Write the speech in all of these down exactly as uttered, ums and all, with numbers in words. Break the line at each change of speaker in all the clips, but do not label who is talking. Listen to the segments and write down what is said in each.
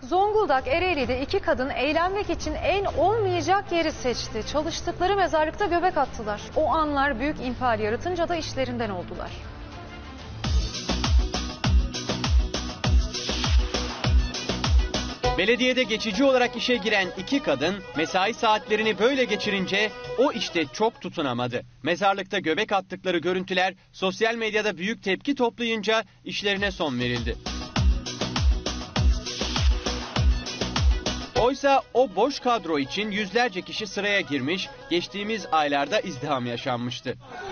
Zonguldak Ereğli'de iki kadın eğlenmek için en olmayacak yeri seçti. Çalıştıkları mezarlıkta göbek attılar. O anlar büyük infial yaratınca da işlerinden oldular.
Belediyede geçici olarak işe giren iki kadın mesai saatlerini böyle geçirince o işte çok tutunamadı. Mezarlıkta göbek attıkları görüntüler sosyal medyada büyük tepki toplayınca işlerine son verildi. Oysa o boş kadro için yüzlerce kişi sıraya girmiş, geçtiğimiz aylarda izdiham yaşanmıştı.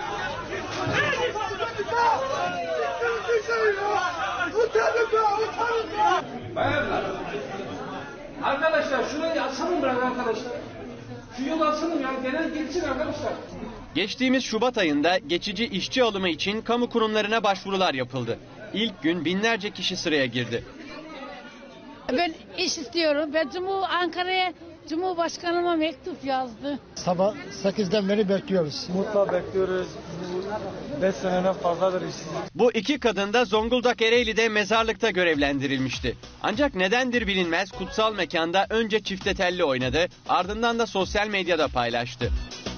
Arkadaşlar şurayı açalım bırak arkadaşlar. Şu yolu açalım yani genel geçsin arkadaşlar.
Geçtiğimiz Şubat ayında geçici işçi alımı için kamu kurumlarına başvurular yapıldı. İlk gün binlerce kişi sıraya girdi.
Ben iş istiyorum. Ben Cumhur Ankara'ya Cumhurbaşkanıma mektup yazdı.
Sabah sekizden beri bekliyoruz.
Mutla bekliyoruz. beş seneden fazladır işsiz.
Bu iki kadın da Zonguldak Ereğli'de mezarlıkta görevlendirilmişti. Ancak nedendir bilinmez kutsal mekanda önce çifte telli oynadı, ardından da sosyal medyada paylaştı.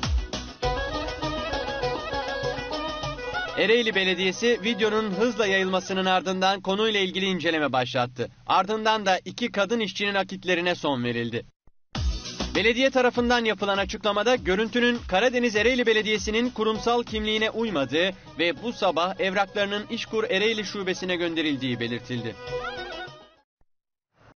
Ereğli Belediyesi videonun hızla yayılmasının ardından konuyla ilgili inceleme başlattı. Ardından da iki kadın işçinin akitlerine son verildi. Belediye tarafından yapılan açıklamada görüntünün Karadeniz Ereğli Belediyesi'nin kurumsal kimliğine uymadığı ve bu sabah evraklarının İşkur Ereğli Şubesi'ne gönderildiği belirtildi.